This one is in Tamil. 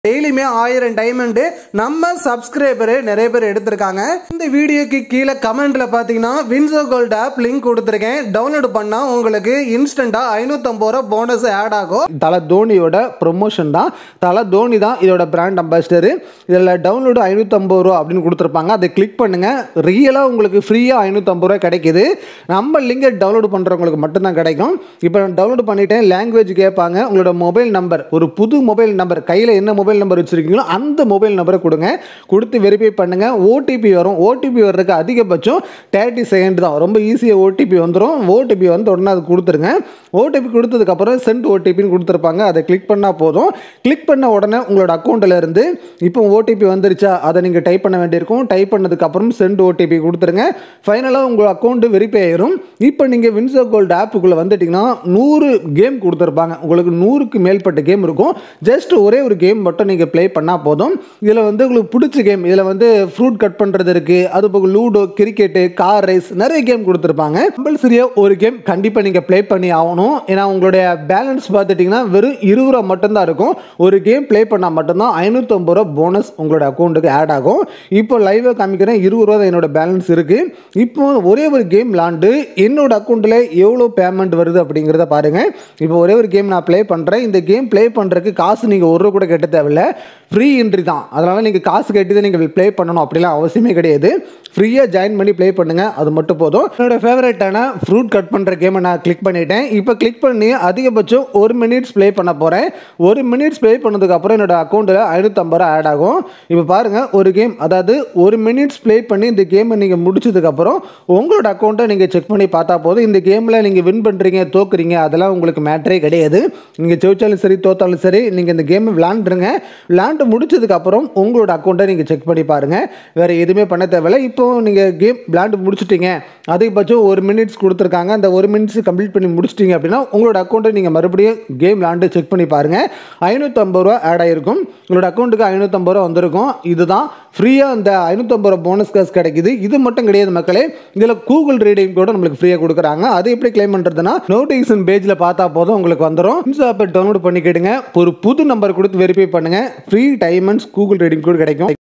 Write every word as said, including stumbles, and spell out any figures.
டெய்லியுமே ஆயிரம் டைமண்ட் நம்ம சப்ஸ்கிரைபர் நிறைய பேர் எடுத்திருக்காங்க. இந்த வீடியோக்கு கீழே கமெண்ட்ல பாத்தீங்கன்னா வின்சோ கோல்ட் ஆப் லிங்க் கொடுத்துருக்கேன். டவுன்லோட் பண்ணா உங்களுக்கு இன்ஸ்டன்டா ஐநூத்தி ஐம்பது ரூபாய் போனஸ் ஆட் ஆகும். தல தோனியோட ப்ரொமோஷன் தான். தல தோனி தான் இதோட பிராண்ட் அம்பாசிடர். இதில் டவுன்லோடு ஐநூத்தி ஐம்பது ரூபா அப்படின்னு கொடுத்துருப்பாங்க. அதை கிளிக் பண்ணுங்க. ரியலா உங்களுக்கு ஃப்ரீயா ஐநூத்தி ஐம்பது ரூபாய் கிடைக்குது. நம்ம லிங்கை டவுன்லோட் பண்றவங்களுக்கு மட்டும்தான் கிடைக்கும். இப்போ நான் டவுன்லோட் பண்ணிட்டேன். லாங்குவேஜ் கேட்பாங்க. உங்களோட மொபைல் நம்பர், ஒரு புது மொபைல் நம்பர், கையில் என்ன மொபைல் நம்பர் வச்சிருக்கீங்களோ அந்த மொபைல் நம்பரை கொடுங்க. கொடுத்து வெரிஃபை பண்ணுங்க. ஓடிபி வரும். ஓடிபி வர்றதுக்கு அதிகபட்சம் முப்பது செகண்ட் தான். ரொம்ப ஈஸியாக ஓடிபி வந்துடும். ஓடிபி வந்து உடனே அது கொடுத்துருங்க. ஓடிபி கொடுத்ததுக்கு அப்புறம் சென்ட் ஓடிபின்னு கொடுத்துருப்பாங்க. அதை கிளிக் பண்ணால் போதும். கிளிக் பண்ண உடனே உங்களோட அக்கௌண்ட்டில் இருந்து இப்போ ஓடிபி வந்துருச்சா அதை நீங்கள் டைப் பண்ண வேண்டியிருக்கும். டைப் பண்ணதுக்கு அப்புறம் சென்ட் ஓடிபி கொடுத்துருங்க. ஃபைனலாக உங்கள் அக்கௌண்ட் வெரிஃபை ஆயிரும். இப்போ நீங்கள் வின்சோ கோல்ட் ஆப்புக்குள்ளே வந்துட்டீங்கன்னா நூறு கேம் கொடுத்துருப்பாங்க. உங்களுக்கு நூறுக்கு மேற்பட்ட கேம் இருக்கும். ஜஸ்ட் ஒரே ஒரு கேம் மட்டும் நீங்கள் ப்ளே பண்ணால் போதும். இதில் வந்து உங்களுக்கு பிடிச்ச கேம், இதில் வந்து ஃப்ரூட் கட் பண்ணுறது இருக்குது. அது போக லூடோ, கிரிக்கெட்டு, கார் ரேஸ், நிறைய கேம் கொடுத்துருப்பாங்க. கம்பல்சரியாக ஒரு கேம் கண்டிப்பாக நீங்கள் ப்ளே பண்ணி ஆகணும். ஏன்னா உங்களுடைய பேலன்ஸ் பார்த்துட்டிங்கன்னா வெறும் இருபது ரூபா மட்டும்தான் இருக்கும். ஒரு கேம் ப்ளே பண்ணால் மட்டும்தான் ஐநூற்றி ஐம்பது ரூபா போனஸ் உங்களோட அக்கௌண்ட்டுக்கு ஆட் ஆகும். இப்போ லைவாக காமிக்கிறேன். இருபது ரூபா தான் என்னோட பேலன்ஸ் இருக்குது. இப்போ ஒரே ஒரு கேம் விளாண்டு என்னோட அக்கௌண்ட்டில் எவ்வளோ பேமெண்ட் வருது அப்படிங்கிறத பாருங்கள். இப்போ ஒரே ஒரு கேம் நான் ப்ளே பண்ணுறேன். இந்த கேம் ப்ளே பண்ணுறதுக்கு காசு நீங்கள் ஒரு ரூபா கூட கட்ட தேவையில்லை. ஃப்ரீ என்ட்ரி தான். அதனால் நீங்கள் காசு கட்டி தான் நீங்கள் ப்ளே பண்ணணும் அப்படிலாம் அவசியமே கிடையாது. ஃப்ரீயாக ஜாயின் பண்ணி ப்ளே பண்ணுங்கள். அது மட்டும் போதும். என்னோட ஃபேவரட்டான ஃப்ரூட் கட் பண்ணுற கேமை நான் கிளிக் பண்ணிட்டேன். இப்போ கிளிக் பண்ணி அதிகபட்சம் ஒரு மினிட்ஸ் ப்ளே பண்ண போகிறேன். ஒரு மினிட்ஸ் ப்ளே பண்ணதுக்கப்புறம் என்னோட அக்கௌண்ட்டில் ஐநூற்றி ஐம்பது ரூபா ஆட் ஆகும். இப்போ பாருங்கள், ஒரு கேம், அதாவது ஒரு மினிட்ஸ் ப்ளே பண்ணி இந்த கேமை நீங்கள் முடிச்சதுக்கப்புறம் உங்களோட அக்கௌண்ட்டை நீங்கள் செக் பண்ணி பார்த்தா போதும். இந்த கேமில் நீங்கள் வின் பண்ணுறீங்க, தோக்குறீங்க, அதெல்லாம் உங்களுக்கு மேட்டரே கிடையாது. நீங்கள் ஜெயிச்சாலும் சரி தோத்தாலும் சரி நீங்கள் இந்த கேமை விளாண்டுருங்க. விளாண்டு முடிச்சதுக்கு அப்புறம் உங்களோட அக்கௌண்ட்டை நீங்கள் செக் பண்ணி பாருங்க. வேற எதுவுமே பண்ண தேவையில்லை. இப்போ நீங்கள் கேம் விளாண்டு முடிச்சிட்டீங்க, அதிகபட்சம் ஒரு மினிட்ஸ் கொடுத்துருக்காங்க. அந்த ஒரு மினிட்ஸ் கம்ப்ளீட் பண்ணி முடிச்சிட்டீங்க அப்படின்னா உங்களோட அக்கௌண்ட்டை நீங்கள் மறுபடியும் கேம் விளாண்டு செக் பண்ணி பாருங்க. ஐநூற்றி ஐம்பது ரூபா ஆட் ஆயிருக்கும். உங்களோட அக்கௌண்ட்டுக்கு ஐநூற்றி ஐம்பது ரூபா வந்திருக்கும். இதுதான் ஃப்ரீயாக இந்த ஐநூற்றி ஐம்பது ரூபா போனஸ் காசு கிடைக்குது. இது மட்டும் கிடையாது மக்களே, இதில் கூகுள் ரீடிங் கூட நம்மளுக்கு ஃப்ரீயாக கொடுக்குறாங்க. அது எப்படி கிளைம் பண்ணுறதுன்னா நோட்டிஃபிகேஷன் பேஜில் பார்த்தா போதும் உங்களுக்கு வந்துடும். வின்சோ ஆப்பை டவுன்லோட் பண்ணிக்கிடுங்க. ஒரு புது நம்பர் கொடுத்து வெரிஃபை பண்ணுங்க. ஃப்ரீ டைமண்ட்ஸ் கூகுள் ரீடிங் கூட கிடைக்கும்.